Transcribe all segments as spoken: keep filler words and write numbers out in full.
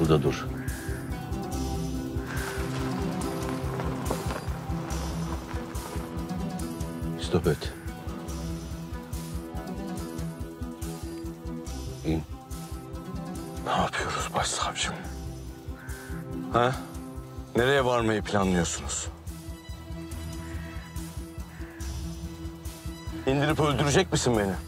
Burada dur. Stop et. İn. Ne yapıyoruz başsavcım? Ha? Nereye varmayı planlıyorsunuz? İndirip öldürecek misin beni?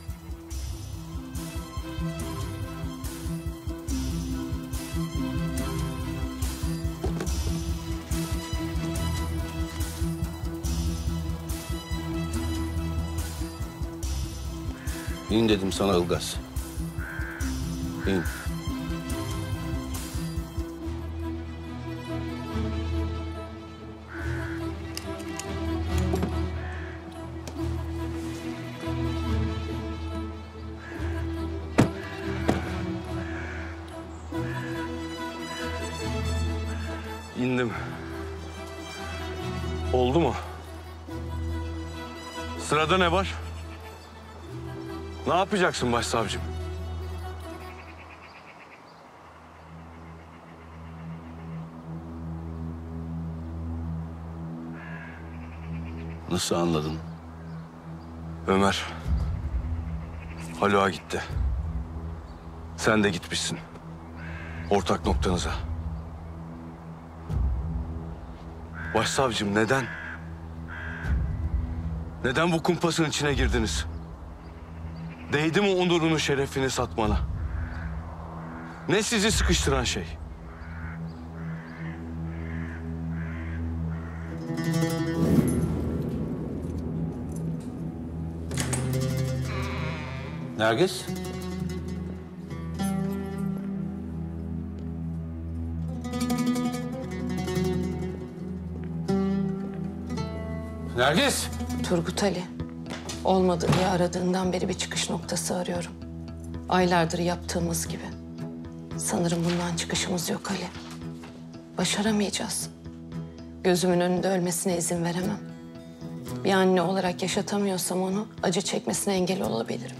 İn dedim sana Ilgaz. İn. İndim. Oldu mu? Sırada ne var? Ne yapacaksın başsavcım? Nasıl anladın? Ömer, Haluk'a gitti. Sen de gitmişsin. Ortak noktanıza. Başsavcım neden? Neden bu kumpasın içine girdiniz? Değdi mi onurunu, şerefini satmana? Ne sizi sıkıştıran şey? Nergis? Nergis! Turgut Ali, olmadı diye aradığından beri bir çıkış noktası arıyorum. Aylardır yaptığımız gibi. Sanırım bundan çıkışımız yok Ali. Başaramayacağız. Gözümün önünde ölmesine izin veremem. Bir anne olarak yaşatamıyorsam onu, acı çekmesine engel olabilirim.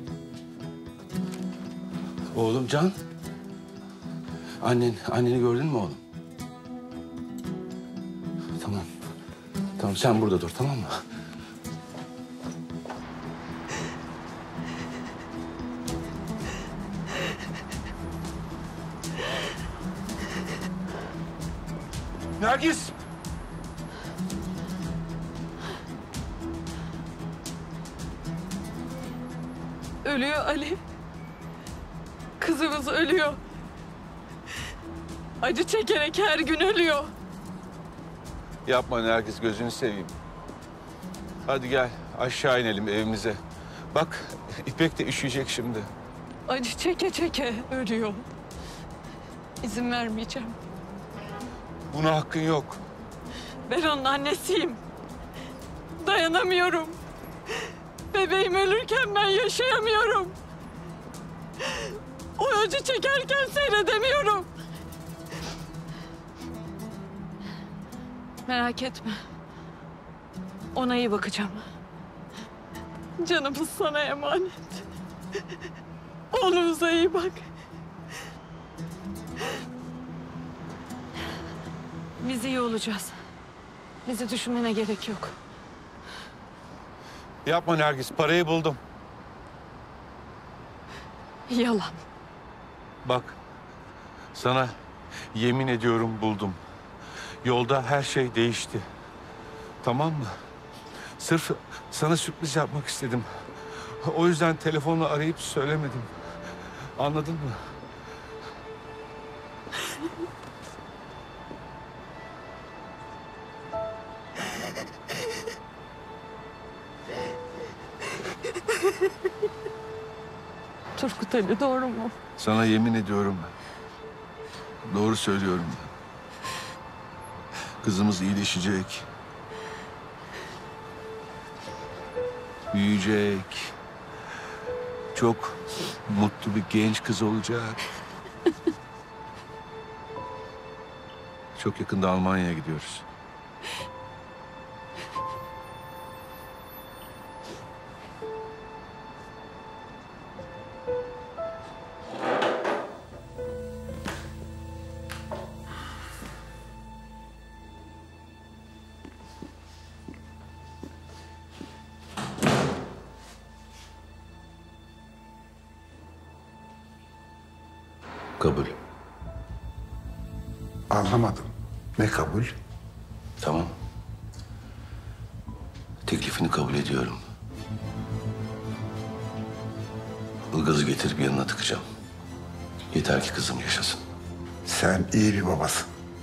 Oğlum Can. Annen, anneni gördün mü oğlum? Tamam. Tamam sen burada dur, tamam mı? Nergis! Ölüyor Ali. Kızımız ölüyor. Acı çekerek her gün ölüyor. Yapma Nergis, gözünü seveyim. Hadi gel aşağı inelim evimize. Bak İpek de üşüyecek şimdi. Acı çeke çeke ölüyor. İzin vermeyeceğim. Buna hakkın yok. Ben onun annesiyim. Dayanamıyorum. Bebeğim ölürken ben yaşayamıyorum. O acı çekerken seyredemiyorum. Merak etme. Ona iyi bakacağım. Canımız sana emanet. Oğlumuza iyi bak. Biz iyi olacağız. Bizi düşünmene gerek yok. Yapma Nergis, parayı buldum. Yalan. Bak, sana yemin ediyorum buldum. Yolda her şey değişti. Tamam mı? Sırf sana sürpriz yapmak istedim. O yüzden telefonla arayıp söylemedim. Anladın mı? Turgut Ali doğru mu? Sana yemin ediyorum. Doğru söylüyorum. Kızımız iyileşecek. Büyüyecek. Çok mutlu bir genç kız olacak. Çok yakında Almanya'ya gidiyoruz. Kabul. Anlamadım. Ne kabul? Tamam. Teklifini kabul ediyorum. Ilgaz'ı getirip yanına tıkacağım. Yeter ki kızım yaşasın. Sen iyi bir babasın.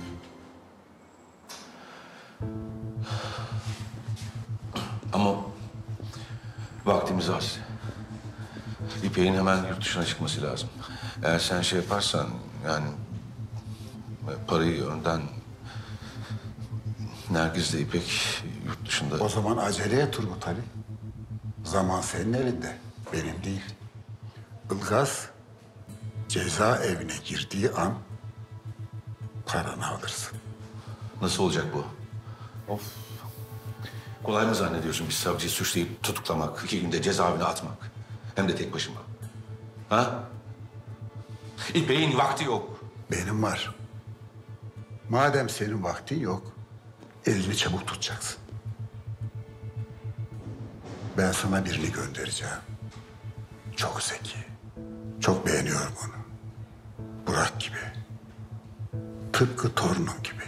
Ama vaktimiz az. İpek'in hemen yurt dışına çıkması lazım. Eğer sen şey yaparsan yani parayı önden Nergiz'le İpek yurt dışında. O zaman acele et Turgut Ali. Zaman senin elinde, benim değil. Ilgaz ceza evine girdiği an paranı alırsın. Nasıl olacak bu? Of. Kolay mı zannediyorsun bir savcıyı suçlayıp tutuklamak, iki günde cezaevine atmak? Hem de tek başıma. Ha? İpek'in vakti yok. Benim var. Madem senin vaktin yok, elini çabuk tutacaksın. Ben sana birini göndereceğim. Çok zeki. Çok beğeniyorum onu. Burak gibi. Tıpkı torunum gibi.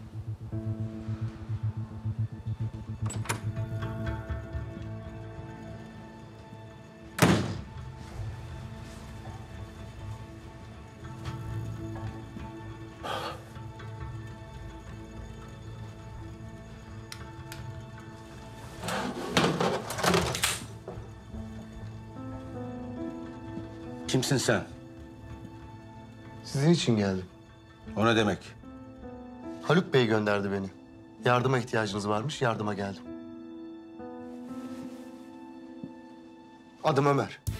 Kimsin sen? Sizin için geldim. O ne demek? Haluk Bey gönderdi beni. Yardıma ihtiyacınız varmış, yardıma geldim. Adım Ömer.